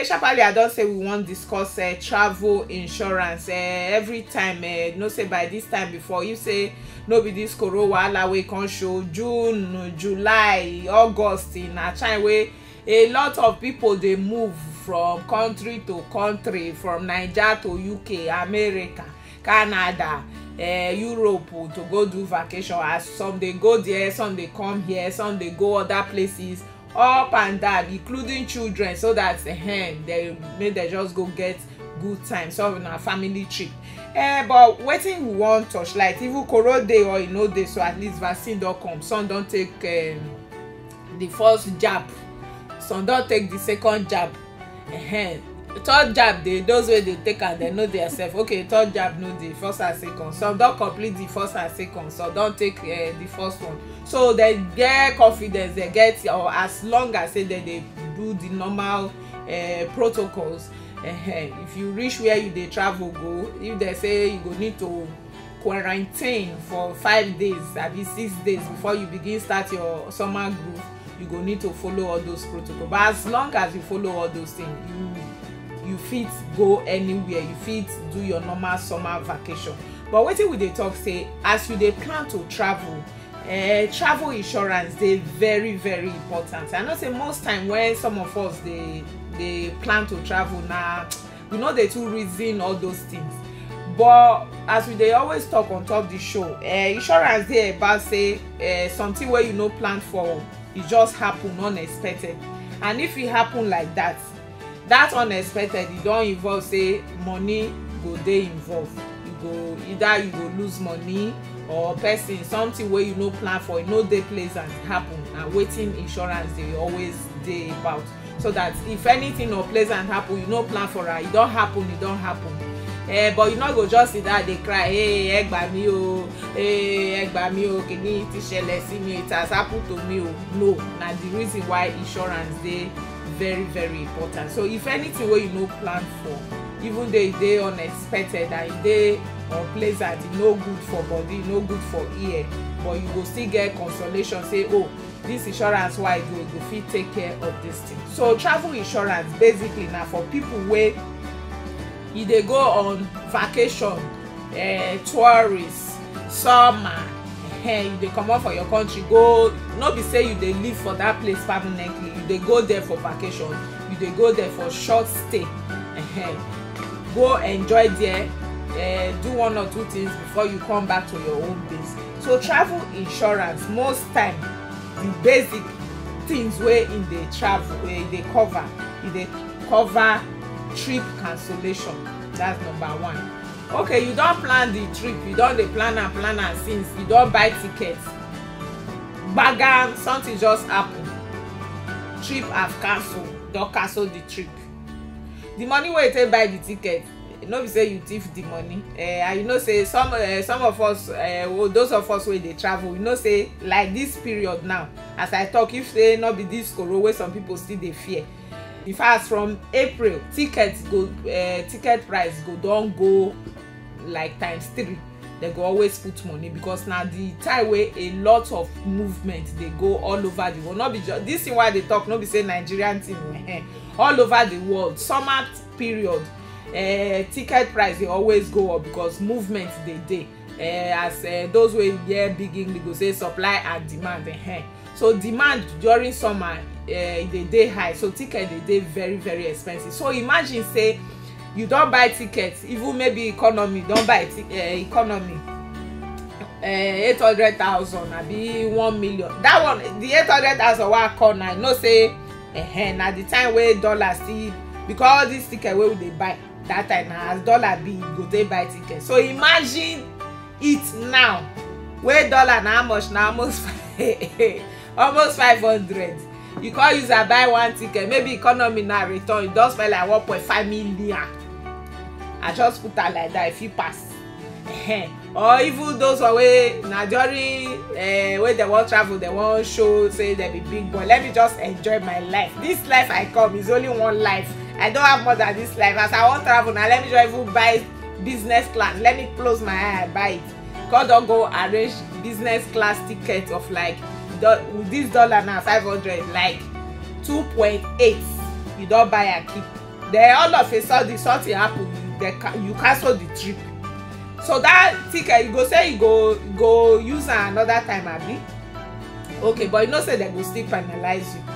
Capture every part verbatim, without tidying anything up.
sharply I don say we wan discuss uh, travel insurance. Uh, every time uh, no say by this time before, you say no be this koro wahala wey come show June, July, August, na time wey a lot of people dey move from country to country, from Naija to U K, America, Canada, uh, Europe to go do vacation. As some dey go there, some dey come here, some dey go other places, up and down, including children, so that uh, they make they just go get good time, so na family trip. Uh, but wetin we wan touch light, even koro dey or e no dey, so at least vaccine don come. Some don take um, the first jab, some don take the second jab. Uh, third jab dey, those wey dey take am dem know their self. Okay, third jab no dey, first and second. Some don complete the first and second, some don take uh, the first one. So dem get confidence, dem get, or as long as say dem dey do the normal uh, protocols. Uh, if you reach where you dey travel go, if dem say you go need to quarantine for five days, abi six days before you begin start your summer groove, you go need to follow all those protocols. But as long as you follow all those things, you you fit go anywhere, you fit do your normal summer vacation. But wetin we dey talk say, as you dey plan to travel, uh, travel insurance dey very very important. I know say most time when some of us dey dey plan to travel, na we no dey too reason all those things. But as we dey always talk on top the show, uh, insurance dey about say uh, something wey you no plan for, e just happen unexpected. And if e happen like that, that unexpected, e don involve say money go dey involved. You go either you go lose money, or person something wey you no plan for, e no dey pleasant happen, and wetin insurance dey always dey about. So that if anything unpleasant happen, you no plan for am, e don happen, e don happen. Uh, but you no go just sit down dey cry, hey, ẹ gbà mí o, hey, ẹ gbà mí o, kìíní ti ṣẹlẹ̀ sí mi, it has happened to me o. No, na the reason why insurance dey very very important. So if anything wey you no plan for, even though e dey unexpected and e dey unpleasant, e no good for body, e no good for ear, but you go still get consolation say, oh, this insurance wey I do, e go fit take care of this thing. So travel insurance basically na for people wey e dey go on vacation, uh, tourist, summer, uh, you dey comot for your country go, no be say you dey live for that place permanently, you dey go there for vacation, you dey go there for short stay, uh, go enjoy there, uh, do one or two things before you come back to your own base. So travel insurance, most time the basic things wey in dey travel, wey e dey cover, e dey cover trip cancellation. That's number one. Okay, you don plan the trip, you don dey plan am plan am since, you don buy tickets, gbagam something just happen, trip have cancel, don cancel the trip. The money wey you take buy the ticket, no be say you thief the money. Uh, and you know say some uh, some of us, uh, well, those of us wey dey travel, you know say like this period now, as I talk, if say no be this koro wey some people still dey fear, in fact from April, tickets go uh, ticket price go don go like times three. They go always put money, because na the time wey a lot of movement dey go all over the world. No be just this thing why they talk, no be say Nigerian thing, eh, all over the world. Summer period, uh, ticket price dey always go up because movement dey dey. Uh, as uh, those wey hear big English go say supply and demand. Eh. So demand during summer, uh, dey dey high, so ticket dey dey very very expensive. So imagine say you don buy tickets, even maybe economy, don buy uh, economy uh, eight hundred thousand, abi one million. That one, the eight hundred thousand wey I call now, you know say uh, na the time wey dollar still, because all this ticket wey we dey buy that time na as dollar be, you go take buy ticket. So imagine it now, wey dollar na how much? Na almost almost five hundred. You can't use a buy one ticket, maybe economy now return, you just spend like one point five million. I just put that like that if you pass. Or even those who way now during uh, when they want travel, they want show, say they be big boy. Let me just enjoy my life. This life I come is only one life. I don't have more than this life. As I want travel now, let me just even buy business class. Let me close my eye and buy it. God don't go arrange business class ticket of like this dollar now five hundred, like two point eight. You don't buy and keep. then all of a sudden something happen, you cancel the trip. So that ticket you go say you go go use am another time, abi? Okay, but you know say they go still penalize you.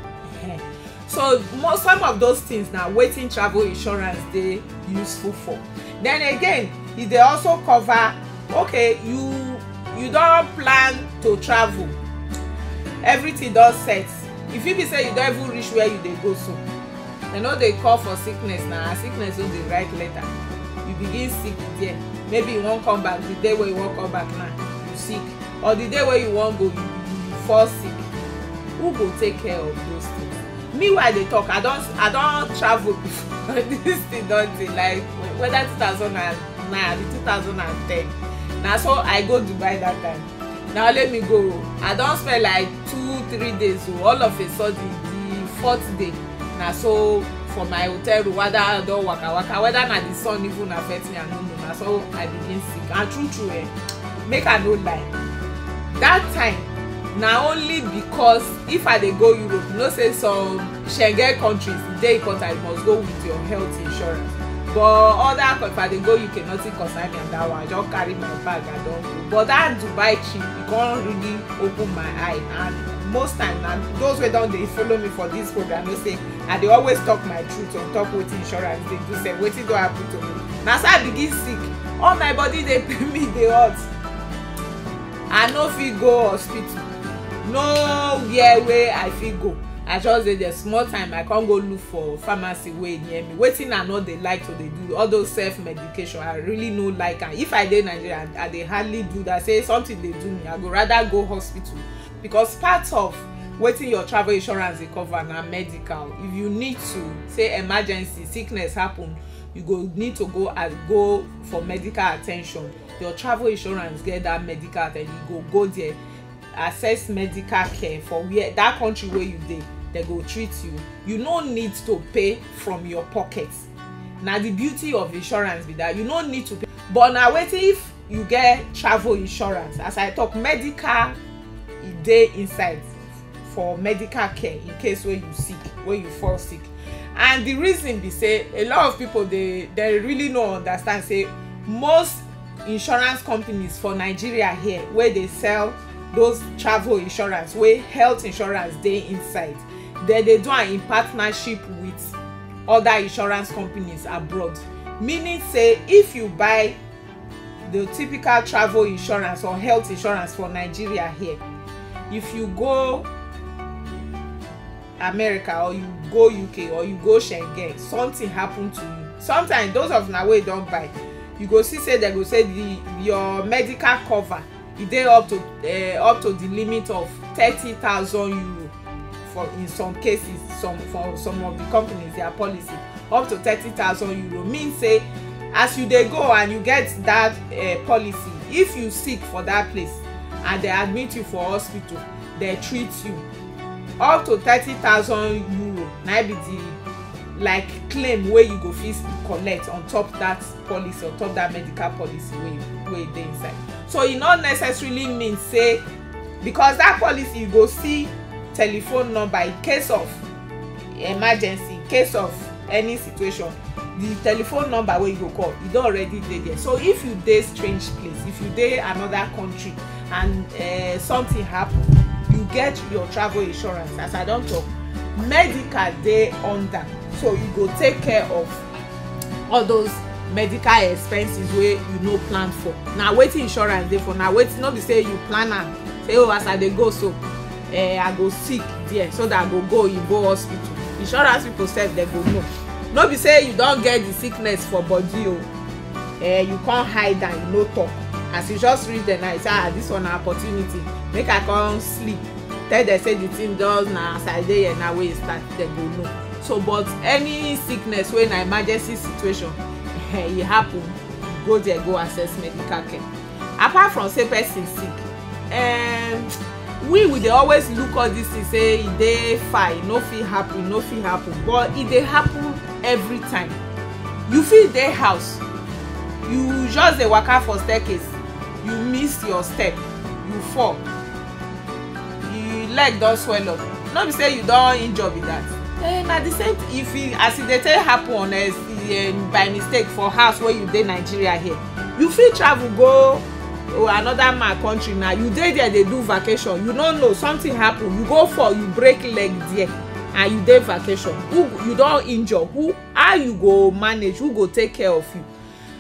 So most some of those things now waiting travel insurance dey useful for. Then again, e dey also cover, okay, you you don plan to travel, everything don set. If you be say you don even reach where you dey go, so dem no dey call for sickness na, sickness no dey write letter. You begin sick there, maybe you wan come back, the day wey you wan come back now you sick, or the day wey you wan go you, you fall sick. Who go take care of those things? Me while dey talk, i don i don travel before this thing don dey, like whether two thousand nine or two thousand ten, na so I go Dubai that time. Now let me go, I don spend like two three days, so all of a sudden the fourth day na so for my hotel room, whether I don waka waka, whether na the sun even affect me, I no know, na so I begin sick. And true true eh, make I no lie, that time na only because if I dey go Europe, you know say some Schengen countries e dey important, you must go with your health insurance. But other, if I dey go U K, nothing concern me on that one, I just carry my bag, I don go. But that Dubai trip, e come really open my eye. And most time na those wey don dey follow me for this program know say I dey always talk my truth on top wetin insurance dey do, say wetin don happen to me. Na so I begin sick, all my body dey pain me, dey hot. I no fit go hospital, nowhere wey I fit go. I just dey there small time, I come go look for pharmacy wey near me. Wetin I no dey like to dey do, all those self medication, I really no like am. If I dey Nigeria, I dey hardly do that. Say something dey do me, I go rather go hospital, because part of wetin your travel insurance dey cover na medical. If you need to say emergency sickness happen, you go need to go and go for medical attention. Your travel insurance get that medical attention, you go go there, access medical care for where that country where you dey, they go treat you. You no need to pay from your pocket. Now the beauty of insurance be that you no need to pay. But now wetin if you get travel insurance, as I talk, medical e dey inside for medical care in case where you sick, where you fall sick. And the reason be say a lot of people they they really no understand, say most insurance companies for Nigeria here where they sell those travel insurance, where health insurance dey inside, they dey do am in partnership with other insurance companies abroad. Meaning say if you buy the typical travel insurance or health insurance for Nigeria here, if you go America or you go U K or you go Schengen, something happen to you, sometimes those of una wey don buy, you go see say they go say the your medical cover e dey up to uh, up to the limit of thirty thousand euro for in some cases. Some for some of the companies, their policy up to thirty thousand euro. Mean say as you dey go and you get that uh, policy, if you sick for that place and they admit you for hospital, they treat you up to thirty thousand euro. Na be the like claim wey you go fit collect on top that policy, on top that medical policy wey wey dey inside. So e no necessarily mean say because that policy you go see telephone number in case of emergency, in case of any situation, the telephone number wey you go call e don already dey there. So if you dey strange place, if you dey another country and uh, something happen, you get your travel insurance. As I don talk, medical dey under, so you go take care of all those medical expenses wey you no plan for. Na wetin insurance dey for. Na wetin, no be say you plan am say oh as I dey go so uh, I go sick there so that I go go Igbo hospital. Insurance people sef dem go know. No be say you don get the sickness for body o, uh, you come hide am, you no talk. As you just reach the night, say ah this one na opportunity, make I come sleep, tell dem say the thing just na as I dey here na wey e start, dem go know. So but any sickness wey na emergency situation e happen, go there go access medical care. Apart from say person sick, um, we we dey always look all this thing say e dey far, e no fit happen, e no fit happen, but e dey happen every time. You fit dey house, you just dey waka for staircase, you miss your step, you fall, your leg don swell up. No be say you don injure be that, eh, na the same if e as e dey take happen on uh, by mistake for house wey you dey Nigeria here, you fit travel go oh, another man country na you dey there dey do vacation, you no know something happen, you go fall you break leg there and you dey vacation, who you don injure, who how you go manage, who go take care of you?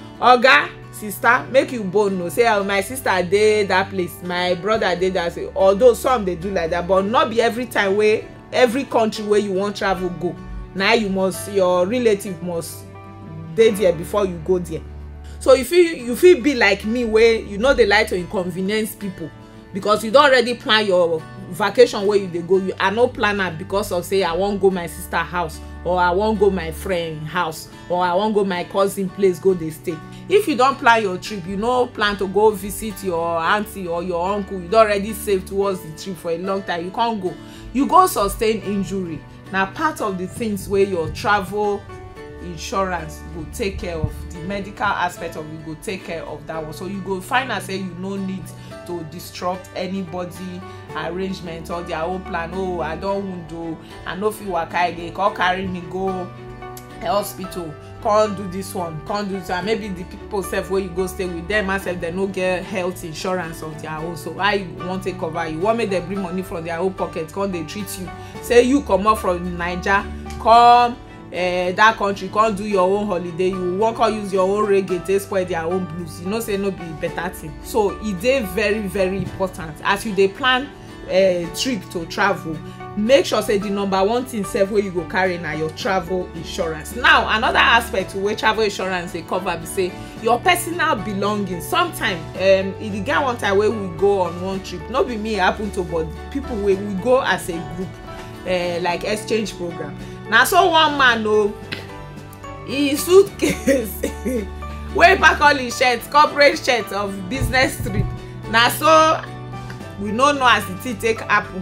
Oga sister make you bone know say oh, my sister dey that place, my brother dey that place. Although some dey do like that, but not be every time wey every country wey you wan travel go na you must your relative must dey there before you go there. So you fit you fit be like me wey you no dey like to inconvenience people because you don already plan your vacation wey you dey go. You I no plan am because of say I wan go my sister house, or I wan go my friend house, or I wan go my cousin place go dey stay. If you don plan your trip, you no plan to go visit your aunty or your uncle, you don already save towards the trip for a long time, you can't go, you go sustain injury. Na part of the things wey your travel insurance go take care of. The medical aspect of it go take care of that one. So you go find out say you no need to disrupt anybody arrangement or their own plan. Oh, I don wound o, I no fit waka again, come carry me go hospital, come do this one, come do that. Maybe the people sef wey you go stay with them and sef they no get health insurance of their own. So how you wan take cover? You wan make them bring money from their own pocket come dey treat you? Say you comot from Naija come uh, that country come do your own holiday, you wan come use your own reggae take spoil their own blues, you know say no be better thing. So e dey very very important as you dey plan a uh, trip to travel, make sure say the number one thing sef wey you go carry na your travel insurance. Now another aspect wey travel insurance dey cover be say your personal belongings. Sometimes um e get one time wey we go on one trip, no be me e happen to, but people wey we go as a group, uh, like exchange program. Na so one man o, him suitcase wey pack all him shirt, corporate shirt of business trip, na so we no know as the thing take happen.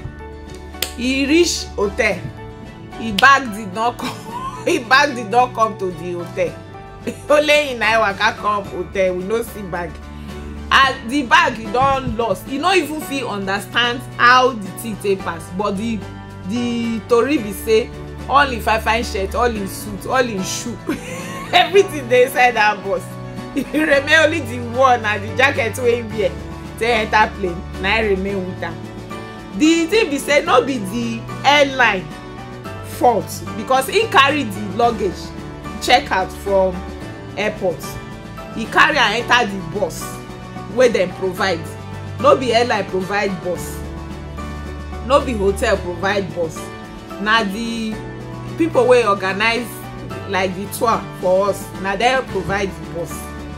He reach hotel, him bag did not come him bag did not come to the hotel. Only him na waka come hotel, we no see bag. As the bag he don lost, he no even fit understand how the thing take pass. But the the tori be say all him fine fine shirt, all him suit, all him shoe, everything dey inside that bus. He remain only the one and the jacket wey he wear take enter plane, na him remain with am. The thing be say no be the airline fault because he carry the luggage check out from airport, he carry am enter the bus wey dem provide. No be airline provide bus, no be hotel provide bus, na the people wey organize like the tour for us, na dem provide the bus.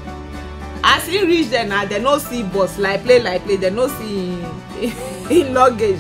As he reach there na dem no see bus, like play like play, dem no see him luggage.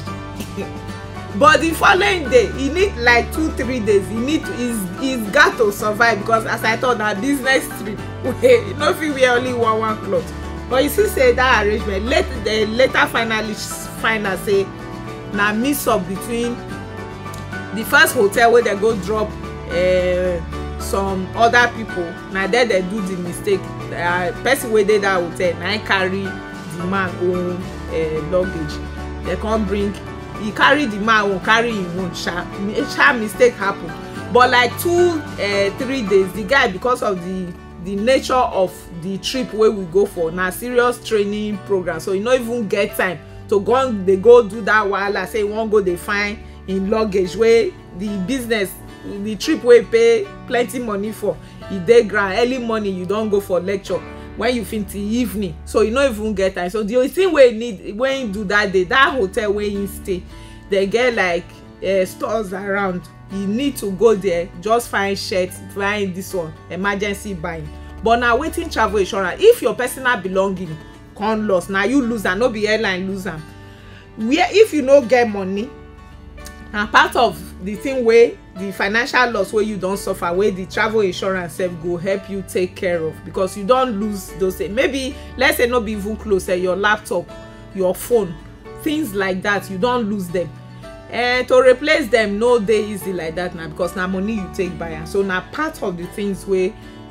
But the following day he need like two three days, he need he's he's got to survive because as I thought na business trip wey you no fit wear only one one cloth. But you see say that arrangement later they later finally find out say na mix up between the first hotel wey dem go drop uh, some other people, na there they do the mistake. Uh, person wey dey that hotel na him carry the man own uh, luggage, they come bring, he carry the man own, carry him own, sha sha mistake happen. But like two uh, three days the guy, because of the the nature of the trip wey we go for na serious training program, so he no even get time to go dey go do that wahala say he wan go dey find him luggage wey the business the trip wey pay plenty money for, e dey ground. Early morning you don go for lecture, when you finish evening, so you no even get time. So the only thing wey you need when you do that day, that hotel where you stay, they get like uh, stores around, you need to go there just find shirt, find this one emergency buying. But now waiting travel insurance, if your personal belonging come lost, now you lose am, no be airline lose am. Where if you no get money, na part of the thing wey the financial loss wey you don suffer, wey the travel insurance sef go help you take care of, because you don lose those things. Maybe let's say no be even close, eh, your laptop, your phone, things like that, you don lose them. And to replace them no dey easy like that now, because na money you take buy am. So na part of the things wey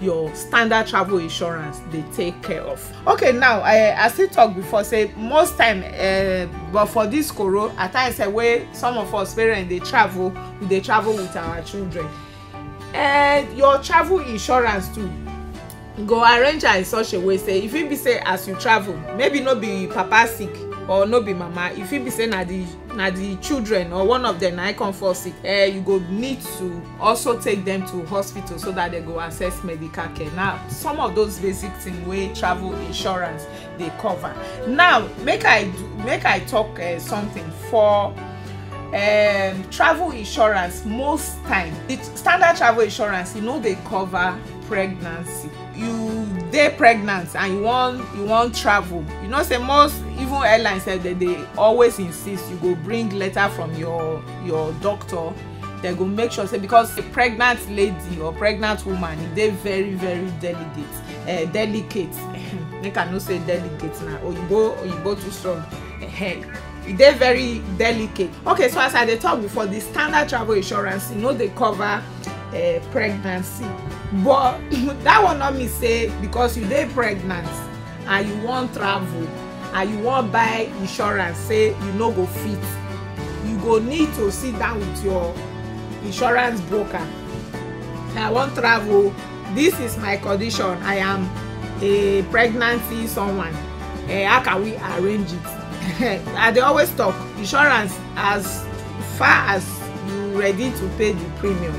your standard travel insurance they take care of. Okay, now I I still talk before say most time uh, but for this koro at times say way some of us parents they travel they travel with our children, and your travel insurance too go arrange in such a way say if it be say as you travel maybe no be papa sick or no be mama, if it be say na the na the children or one of them na come fall sick, eh, you go need to also take them to hospital so that they go access medical care. Now some of those basic things wey travel insurance dey cover. Now make I do make I talk uh, something for um, travel insurance. Most time the standard travel insurance, you know, they cover pregnancy. You dey pregnant and you want you want travel, you know say most even airlines say that they always insist you go bring letter from your your doctor. They go make sure say because a pregnant lady or pregnant woman e dey very very delicate uh, delicate make I no say delicate na oyibo oyibo too strong. E dey very delicate. Okay, so as I dey talk before, the standard travel insurance, you know, they cover uh, pregnancy, but that one not me say because you dey pregnant and you want travel and you want buy insurance, say you no go fit, you go need to sit down with your insurance broker. I want travel, this is my condition, I am a pregnancy someone, uh, how can we arrange it? I dey always talk insurance as far as you ready to pay the premium,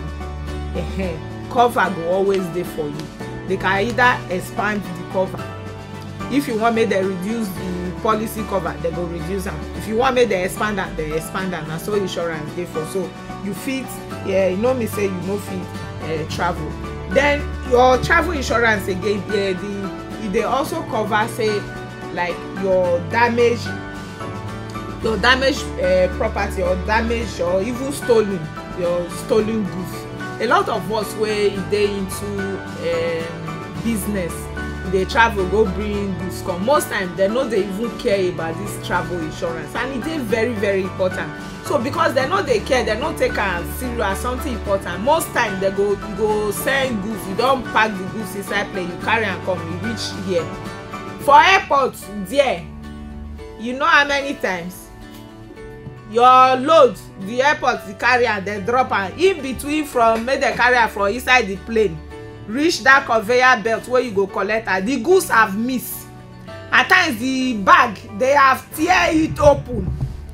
cover go always there for you. They can either expand the cover. If you want me they reduce the policy cover, they go reduce them. If you want me they expand that, they expand that. And so insurance there for, so you fit, yeah, you know me say you no fit uh, travel. Then your travel insurance again, yeah, the they also cover say like your damage your damaged uh, property or damaged or even stolen, your stolen goods. A lot of us wey dey into um, business, they travel go bring goods come. Most times they no dey even care about this travel insurance, and it is very very important. So because they no dey care, they no take am serious as something important. Most times they go you go send goods, you don pack the goods inside plane, you carry am come, you reach here. For airport there, you know how many times your load the airport the carrier they drop am in between from make the carrier from inside the plane reach that conveyor belt where you go collect am, the goods have missed. At times the bag they have tear it open.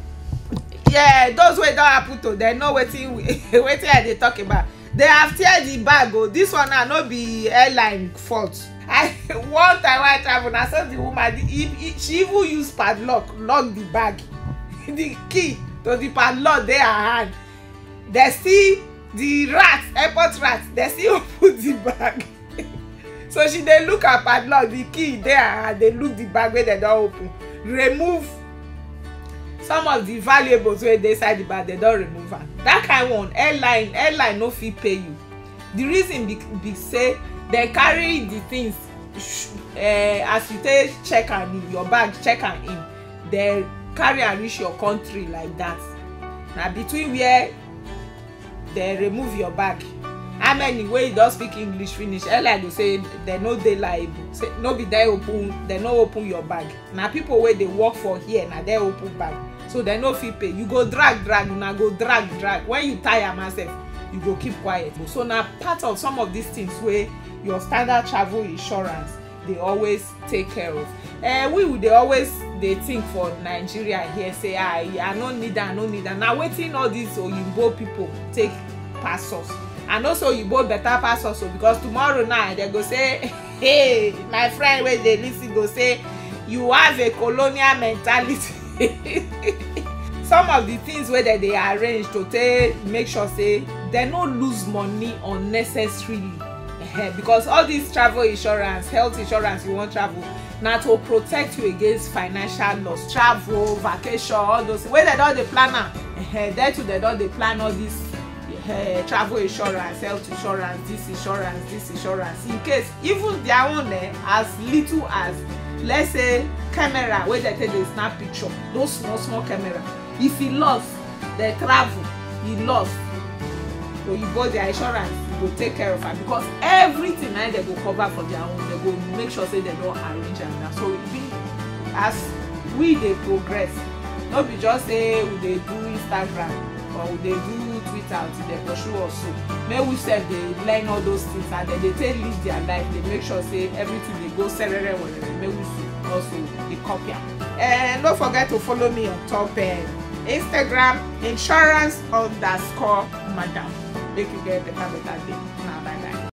Yeah, those wey don happen to them know wetin wetin I dey talk about. They have tear the bag. Oh, this one now no be airline fault. I one time when I travel, I saw the woman the, he, she even use padlock lock the bag. The key to the padlock dey her hand. They see the rats, airport rats, they still open the bag. So she dey look at padlock, the key dey her hand, they look the bag where they don open, remove some of the valuables wey dey inside the bag, they don remove am. That kind one airline airline no fit pay you. The reason be, be say they carry the things uh, as you take check am in your bag, check am in, they carry and reach your country like that. Now between where they remove your bag, how many wey you don speak English finish, airline go say they no dey liable, say no be they open, they no open your bag. Now people wey dey work for here, now they open bag, so they no fit pay. You go drag drag, una go drag drag. When you tire myself, you go keep quiet. So now part of some of these things where your standard travel insurance they always take care of. Uh, we would they always they think for Nigeria here say I I no need that, I no need that. Now waiting all these Oyinbo people take pass us, and also Oyinbo better pass us, because tomorrow night they go say, hey, my friend where they listen go say you have a colonial mentality. Some of the things where they, they arrange to take make sure say they no lose money unnecessarily. Because all this travel insurance, health insurance, you want travel now to protect you against financial loss, travel, vacation, all those where they don't the planner. There too they don't they plan all this uh, travel insurance, health insurance, this insurance, this insurance. In case even their own eh, as little as let's say camera where they take the snap picture, those small small camera. If he lost, they travel, he lost. oyibo their insurance go take care of am because everything na dem go cover for their own. Dem go make sure say dem don arrange am na. So e be as we dey progress, no be just say we dey do Instagram or we dey do Twitter until dem pursue us. So make we sef dey learn all those things and dem dey take live their life, dey make sure say everything dey go serere werere. Make we also dey copy am. And don't forget to follow me on top uh, Instagram insurance underscore madam. Make you get better better day. Nah, bye bye.